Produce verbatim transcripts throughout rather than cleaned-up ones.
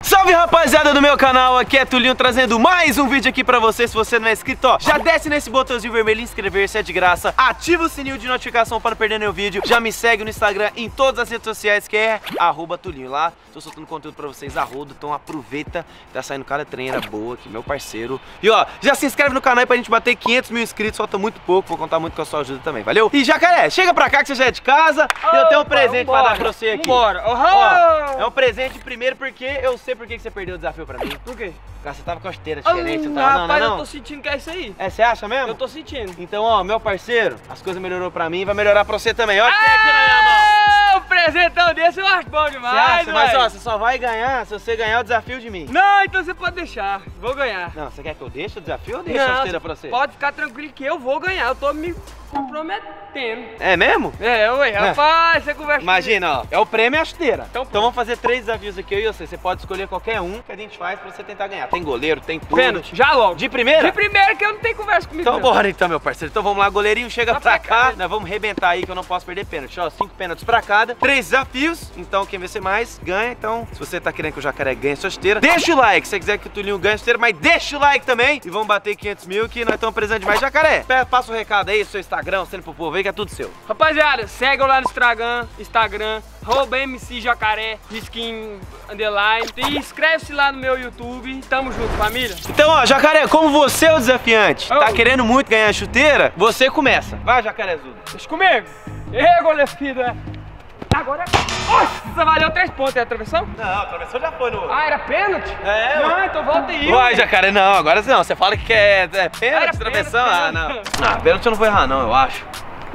Salve rapaziada do meu canal, aqui é Tulinho trazendo mais um vídeo aqui pra você. Se você não é inscrito, ó, já desce nesse botãozinho vermelho inscrever-se, é de graça. Ativa o sininho de notificação para não perder nenhum vídeo. Já me segue no Instagram, em todas as redes sociais, que é arroba Tulinho. Lá tô soltando conteúdo pra vocês a rodo, então aproveita. Tá saindo cada treina boa aqui, meu parceiro. E ó, já se inscreve no canal aí pra gente bater quinhentos mil inscritos, falta muito pouco, vou contar muito com a sua ajuda também, valeu? E Jacaré, chega pra cá que você já é de casa. E eu tenho um presente pra dar pra você aqui. Bora. Ó, é um presente primeiro porque eu sei por que você perdeu o desafio pra mim. Por quê? Porque você tava com a esteira diferente, Ah, não tava, não, rapaz, não, não. eu tô sentindo que é isso aí. É, você acha mesmo? Eu tô sentindo. Então, ó, meu parceiro, as coisas melhorou pra mim, vai melhorar pra você também. Olha o que tem aqui na minha mão. Um presentão desse eu acho bom Você demais, acha? Mas véi. ó, você só vai ganhar se você ganhar o desafio de mim. Não, então você pode deixar. Vou ganhar. Não, você quer que eu deixe o desafio ou deixe a Não, esteira pra você? pode ficar tranquilo que eu vou ganhar. Eu tô me comprometendo. É mesmo? É, ué, rapaz, você conversa Imagina, ó, é o prêmio e a esteira. Então, Então vamos fazer três desafios aqui, eu e você. Você pode escolher qualquer um que a gente faz pra você tentar ganhar. Tem goleiro, tem tudo. Pênalti, já logo. De primeira? De primeira que eu não tenho conversa comigo. Então não. bora então, meu parceiro. Então vamos lá, goleirinho, chega Tá pra pra cá. cá. Nós vamos arrebentar aí que eu não posso perder pênalti. Ó, cinco pênaltis pra cada, três desafios. Então quem vencer mais, ganha. Então, se você tá querendo que o Jacaré ganhe sua esteira, deixa o like. Se você quiser que o Tulinho ganhe a esteira, mas deixa o like também. E vamos bater quinhentos mil que nós estamos precisando de mais. Jacaré, passa o recado aí, seu Instagram, sendo pro povo aí, que é tudo seu. Rapaziada, segue eu lá no Instagram, Instagram, arroba M C Jacaré, skin underline. E inscreve-se lá no meu YouTube. Tamo junto, família. Então, ó, Jacaré, como você é o desafiante, Oh. tá querendo muito ganhar a chuteira, você começa. Vai, Jacarezudo. Deixa comigo. Ê, goleiro filho, é. Agora é... Nossa, valeu três pontos. É a travessão? Não, a travessão já foi no... Ah, era pênalti? É, Não, ué. então volta aí. Vai, ué. Jacaré, não, agora não. Você fala que quer é, Era pênalti, travessão. Ah, não. pênalti. Ah, pênalti eu não vou errar, não, eu acho.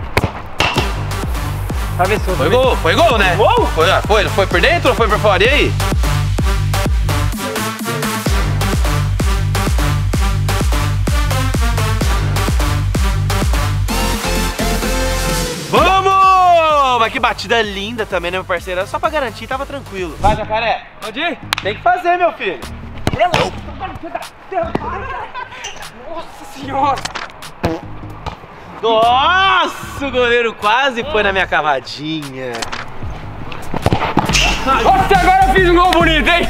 Travessou. Foi gol, foi gol, né? Gol? Foi, ah, foi, foi por dentro ou foi por fora? E aí? Vamos! Mas que batida linda também, né, meu parceiro? Só pra garantir, tava tranquilo. Vai, Jacaré. Pode ir? Tem que fazer, meu filho. Nossa senhora. Nossa, o goleiro quase foi na minha cavadinha. Nossa, agora eu fiz um gol bonito, hein?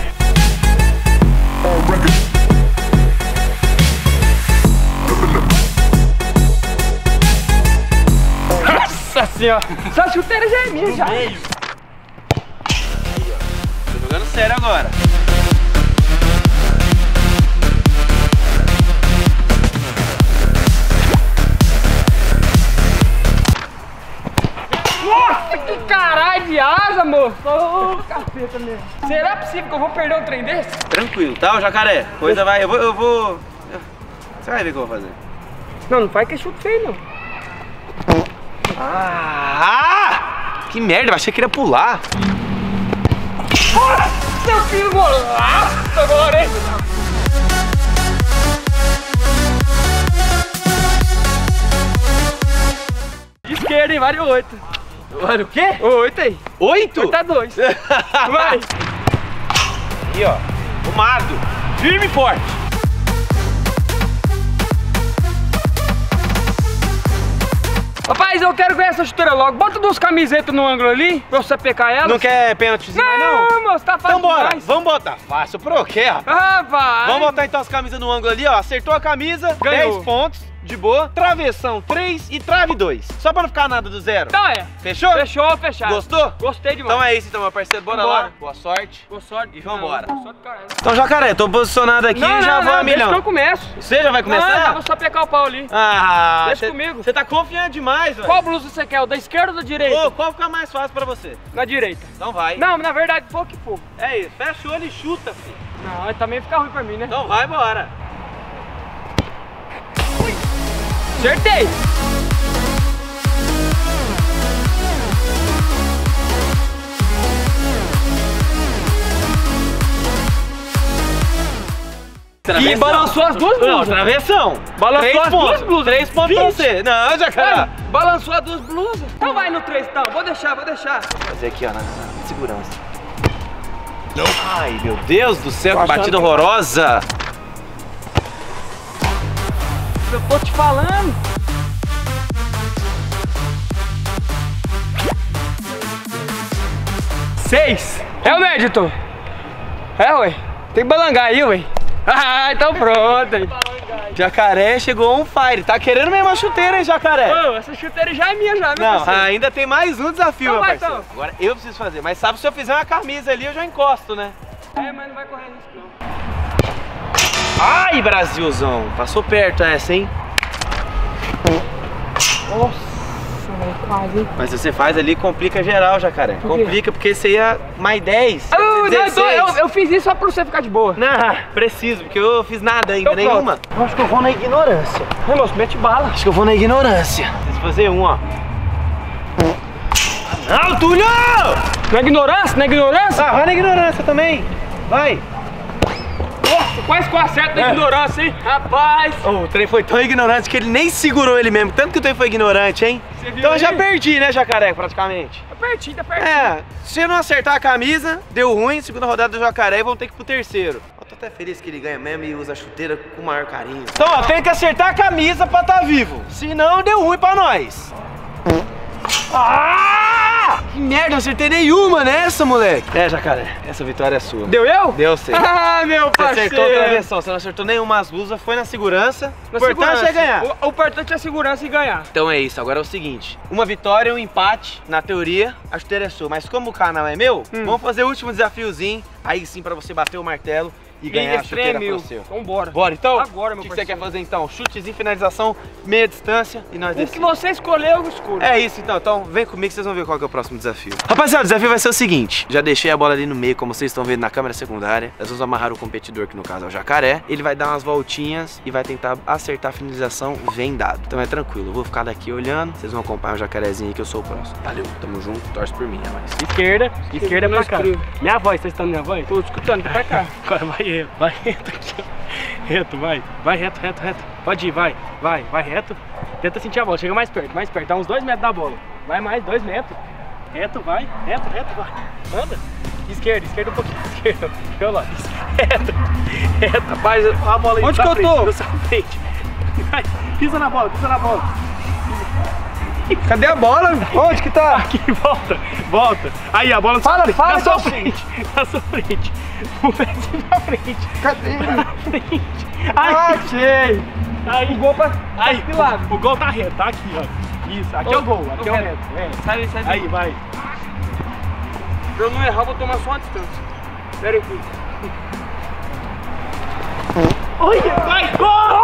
Nossa senhora. Essa chuteira já é minha, já. Meio. Tô jogando sério agora. Nossa, que caralho de asa, moço. Ô, capeta mesmo. Será possível que eu vou perder um trem desse? Tranquilo, tá, o Jacaré? Coisa vai, eu vou, eu vou... Você vai ver o que eu vou fazer. Não, não faz que é chute feio, não. Ah! Que merda, eu achei que ele ia pular. Nossa, eu fiz um golaço agora, hein? Esquerda, hein? Vale oito. Olha o quê? Oito aí. Oito? Oito a dois. Vai. Aí, ó. O Mardo. Firme e forte. Rapaz, eu quero ganhar essa chuteira logo. Bota duas camisetas no ângulo ali, pra você pecar elas. Não quer pênaltizinho mais, Não, não? moço, tá fácil Então bora, demais. vamos botar. Fácil pro quê, rapaz? Rapaz. Vamos botar então as camisas no ângulo ali, ó. Acertou a camisa, Ganhou. dez pontos. De boa, travessão três e trave dois. Só pra não ficar nada do zero. Então é. Fechou? Fechou, fechado. Gostou? Gostei demais. Então é isso então, meu parceiro. Bora Vambora. lá. Boa sorte. Boa sorte. E vambora. Não, boa sorte, caralho. Então, Jacaré, tô posicionado aqui Não, e já não, vou não, a deixa que milhão. eu começo. Você já vai Não, eu começar? vou só pegar o pau ali. Ah, Deixa cê- comigo. Você tá confiante demais, velho. Qual blusa você quer? O da esquerda ou da direita? Ô, qual fica mais fácil pra você? Na direita. Então vai. Não, na verdade, for que for. É isso, fecha o olho e chuta, filho. Não, também fica ruim pra mim, né? Então vai, bora. Acertei. E balançou as duas Não, blusas. travessão. Balançou Três as pontos. duas blusas. Três pontos pra vinte. você. Não, Jacaré. É, balançou as duas blusas. Então vai no três, então. Vou deixar, vou deixar. Vou fazer aqui, ó, na, na segurança. Ai, meu Deus do céu, Tô que achando batida que- horrorosa. Eu tô te falando. Seis. É o médio, É, ué. Tem que balangar aí, ué. Ah, então pronto. Hein. Jacaré chegou on fire. Tá querendo mesmo a chuteira, hein, Jacaré? Ô, essa chuteira já é minha, já, meu Não, parceiro. ainda tem mais um desafio, Então meu vai, parceiro. então. Agora eu preciso fazer. Mas sabe, se eu fizer uma camisa ali, eu já encosto, né? É, mas não vai correr risco, não. Ai, Brasilzão. Passou perto essa, hein? Nossa, velho, quase, hein? Mas se você faz ali, complica geral, Jacaré. Por quê? Complica porque você ia mais dez. Ah, não, eu, tô- dezesseis. eu, eu fiz isso só pra você ficar de boa. Não, preciso, porque eu fiz nada ainda, Então nenhuma. Eu acho que eu vou na ignorância. Ai, moço, mete bala. Acho que eu vou na ignorância. Preciso fazer um, ó. Não, Túlio! Na ignorância, na ignorância? Ah, vai na ignorância também. Vai. Nossa, quase que eu acerto na É. ignorância, hein? Rapaz. Oh, o trem foi tão ignorante que ele nem segurou ele mesmo. Tanto que o trem foi ignorante, hein? Você viu Então eu já aí? perdi, né, Jacaré, praticamente. Tá pertinho, tá pertinho. É, se eu não acertar a camisa, deu ruim, segunda rodada do Jacaré e vamos ter que ir pro terceiro. Eu tô até feliz que ele ganha mesmo e usa a chuteira com o maior carinho. Então, ó, tem que acertar a camisa pra tá vivo. Senão, deu ruim pra nós. Ah! Que merda, não acertei nenhuma nessa, moleque. É, Jacaré, essa vitória é sua. Deu eu? Deu sim. Ah, meu Você parceiro. acertou a travessão, você não acertou nenhuma as luzes, foi na segurança. O Na importante segurança. é ganhar. O, o importante é a segurança e ganhar. Então é isso, agora é o seguinte, uma vitória e um empate, na teoria, a chuteira é sua, mas como o canal é meu, Hum. vamos fazer o último desafiozinho, aí sim pra você bater o martelo e ganhar a esse chuteira trem é pro meu. seu. Então bora. Bora então? Agora, meu O que, que você quer parceiro. fazer então? Chutezinho, finalização, meia distância e nós O que descemos. você escolher, eu escolho. É isso então, então vem comigo que vocês vão ver qual que é o próximo desafio. Rapaziada, o desafio vai ser o seguinte, já deixei a bola ali no meio, como vocês estão vendo na câmera secundária. Nós vamos amarrar o competidor, que no caso é o Jacaré. Ele vai dar umas voltinhas e vai tentar acertar a finalização vendado. Então é tranquilo, eu vou ficar daqui olhando, vocês vão acompanhar o Jacarezinho aí que eu sou o próximo. Valeu, tamo junto, torce por mim, é nóis. Esquerda, esquerda pra cá. escrevo. Minha voz, tá escutando minha voz? Tô escutando, pra cá. Agora vai reto, vai reto aqui, ó. Reto, vai. Vai reto, reto, reto. Pode ir, vai, vai, vai reto. Tenta sentir a bola, chega mais perto, mais perto. Dá uns dois metros da bola. Vai mais, dois metros. Reto, vai, reto, reto, vai. Anda. Esquerda, esquerda um pouquinho, esquerda. Eu lá, reto, reto. Rapaz, a bola aí. Onde na que eu frente, tô? na sua frente. Vai, pisa na bola, pisa na bola. Cadê a bola? Onde que tá? Aqui, volta, volta. Aí, a bola Fala, na fala, sua Delcinho. frente, na sua frente. O pezinho pra frente, Cadê? pra frente. Ah, Aí, achei. aí, O gol pra... aí, que lado? o gol tá reto, tá aqui, ó. Isso, aqui é o gol, aqui é o reto. É. Sai, sai. Aí, vai. Pra eu não errar, eu vou tomar só uma distância. Pera aí, filho. Olha, vai, gol!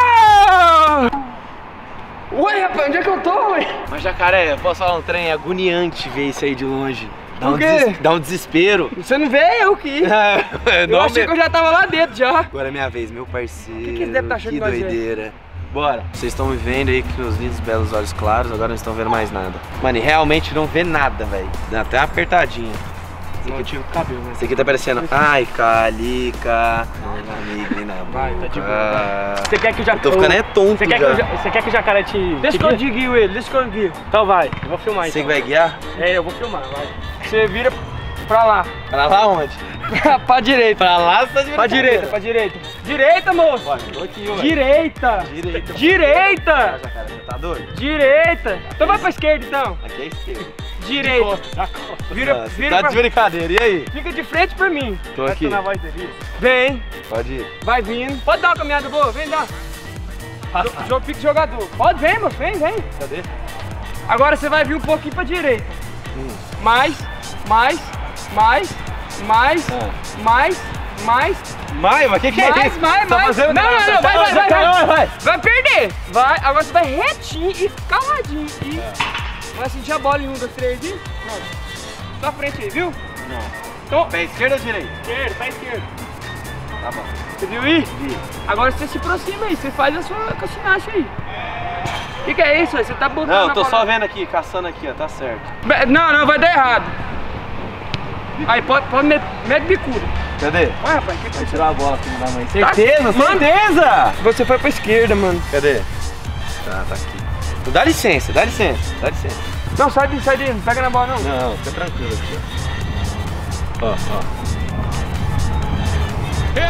Ué, rapaz, onde é que eu tô, ué? Mas Jacaré, eu posso falar um trem agoniante ver isso aí de longe. Dá Por um, quê? des... Dá um desespero. Você não vê eu que ir. É, Eu não, achei meu- que eu já tava lá dentro, já. Agora é minha vez, meu parceiro. Que que eles devem tá achando Que que nós é? doideira. Bora. Vocês estão me vendo aí com os lindos, belos olhos claros, agora não estão vendo mais nada. Mano, e realmente não vê nada, velho. Dá até uma apertadinha. Não, eu tive o cabelo, né? Esse aqui tá parecendo. Ai, Calica. Meu amigo, vem na boca. Vai, tá de boa. Você quer que o jacaré... Tô ficando é tonto Você quer, que já. o ja- você quer que o jacaré te... Deixa te que eu guie? guio ele, deixa que eu guio. Então vai, eu vou filmar Você que então. vai guiar? É, eu vou filmar, vai. Você vira pra lá. Pra lá onde? Pra direita. Pra lá você tá de Pra direita, pra direita. Direita, moço. Olha, tô aqui, ué. Direita. Direita. Direita. Ah, Jacaré, você tá doido? Direita. Então vai pra esquerda, então. Aqui é esquerda. Direita. Costa, da costa. Vira, Ah, você vira tá pra... de brincadeira, e aí? Fica de frente pra mim. Tô Vai aqui. na voz dele. Vem. Pode ir. Vai vindo. Pode dar uma caminhada boa, vem dar. Jo- jo- Fica jogador. Pode, vem, moço, vem, vem. Cadê? Agora você vai vir um pouquinho pra direita. Hum. Mais, mais, mais, mais, Ah. mais, mais, Mai, mas que que é mais, isso? mais, Tá mais. fazendo Não, não, nada, não, vai, tá- vai, vai, vai, vai. vai. Vai perder. Vai, agora você vai retinho e caladinho. E É. vai sentir a bola em um, dois, três e pronto. Sua frente aí, viu? Não. Então, Pé esquerdo ou direito? esquerda, pé esquerdo. Tá bom. Você viu aí? Vi. Agora você se aproxima aí, você faz a sua cacinagem aí. O que, que é isso aí? Você tá botando Não, na eu tô bola- só vendo aqui, caçando aqui, ó, tá certo. Be- Não, não, vai dar errado. Aí, pode, pode meter mete bicuda. Cadê? Vai, rapaz, o que, que Vai você tirar a bola aqui da mãe. Tá- Certeza, Mano. certeza! Você foi pra esquerda, mano. Cadê? Tá, tá aqui. Dá licença, dá licença, dá licença. Não, sai de, sai de, não pega na bola não. Não, fica tranquilo aqui, ó. Ó, ó. Errou!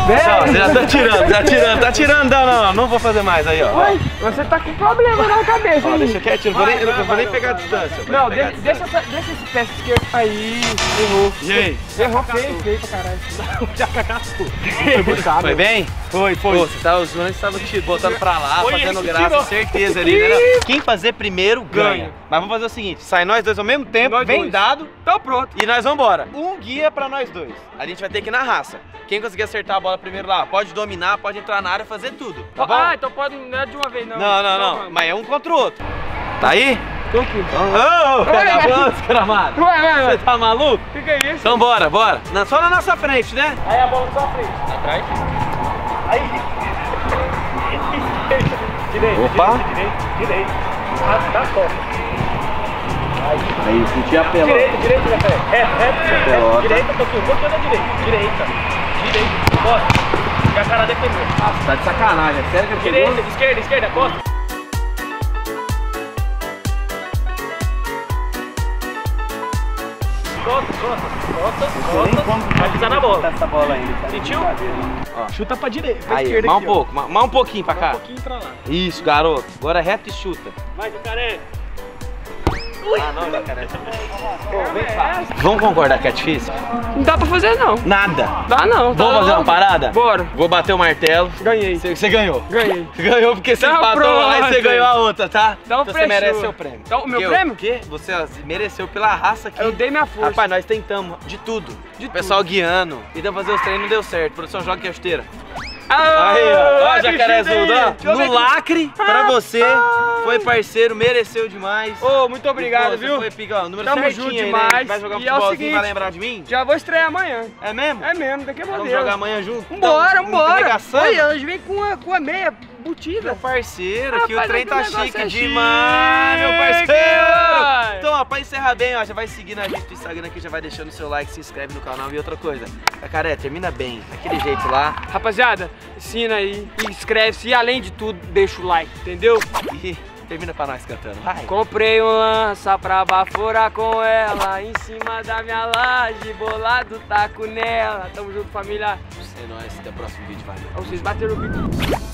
Ó, você já tá tirando, tá tirando, tá tirando, não, não, não, não vou fazer mais aí, ó. Oi, você tá com problema na cabeça, Ó, hein? deixa quietinho, não vou nem, eu não vou nem pegar a distância. vou Não, nem pegar a de- deixa, distância. essa- deixa esse pé esquerdo. Aí, errou. E aí? Errou feio, feio pra caralho. Já cagaçou. Foi buscado. Foi bem? Foi, foi. Pô, você tava usando, você tava te botando pra lá, Foi fazendo ele que graça, tirou. certeza ali, né? Quem fazer primeiro ganha. Ganha. Mas vamos fazer o seguinte, sai nós dois ao mesmo tempo, Nós vem dois. dado Então pronto. e nós vambora. Um guia pra nós dois. A gente vai ter que ir na raça. Quem conseguir acertar a bola primeiro lá, pode dominar, pode entrar na área, fazer tudo, tá bom? Ah, então pode, não é de uma vez não. Não, não, não, mano. mas é um contra o outro. Tá aí? Tô aqui. Ô, ô, Vai, vai. oh, desgramado. Vai, vai, vai. Você tá maluco? Fica aí, isso. Então bora, bora. Na- só na nossa frente, né? Aí a bola na sua frente. Atrás. Aí. Direito, Opa. direito, direito, direito. Ah, tá só. Aí, senti a pelota. Direita, direita, Zé Ferreira. Reto, reto, Pelota. reto. Direita, um pouquinho. Um pouquinho da direita. Direita. Direita. Costa. E a cara defendeu. Tá de sacanagem, é sério que ele Direita, pegou? esquerda, esquerda, costa. Costa, costa, costa, costa. Vai pisar na bola. Essa bola ainda. Sentiu? Ó. Chuta pra direita, pra Aí, esquerda mais um aqui, ó. pouco, mais mais um pouquinho pra Um cá. pouquinho pra lá. Isso, garoto. Agora reto e chuta. Vai, Jacaré. Ah, não, jacaré. Vamos concordar que é difícil? Não dá pra fazer não. Nada. Dá não. Tá Vamos fazer uma louco. parada? Bora. Vou bater o martelo. Ganhei. Você, você ganhou. Ganhei. Você ganhou porque você Então empatou lá e pronto. você ganhou a outra, tá? Então você fechou. merece seu prêmio. Então, o meu Porque prêmio? O quê? Você ó, mereceu pela raça aqui. Eu dei minha força. Rapaz, nós tentamos de tudo. De o pessoal guiando. Tentamos fazer os treinos, não deu certo. Produção, joga aqui a chuteira. Ah, Aí, ó. Ó, bicho jacaré daí. azul, ó. Deixa eu ver No aqui. lacre, pra você. Foi parceiro, mereceu demais. Ô, muito obrigado, Pô, você viu? Foi pica, ó, número Tamo certinho junto aí, demais. né? Vai jogar um E é o futebolzinho, seguinte, vai lembrar de mim? Já vou estrear amanhã. É mesmo? É mesmo, daqui a pouco. Vamos jogar amanhã junto? Vambora, Então, vambora. negação? Olha, elas vêm com a, com a meia embutida. Meu parceiro, Rapaz, que o trem aqui tá o negócio chique é demais, meu chique, parceiro! vai. Então, ó, pra encerrar bem, ó, já vai seguindo a gente no Instagram aqui, já vai deixando o seu like, se inscreve no canal e outra coisa. Jacaré, termina bem, daquele jeito lá. Rapaziada, ensina aí, inscreve-se e além de tudo, deixa o like, entendeu? E termina pra nós cantando, vai. Comprei um lança pra baforar com ela em cima da minha laje, bolado taco nela. Tamo junto, família. É nóis, até o próximo vídeo, valeu. Vocês bateram o bico.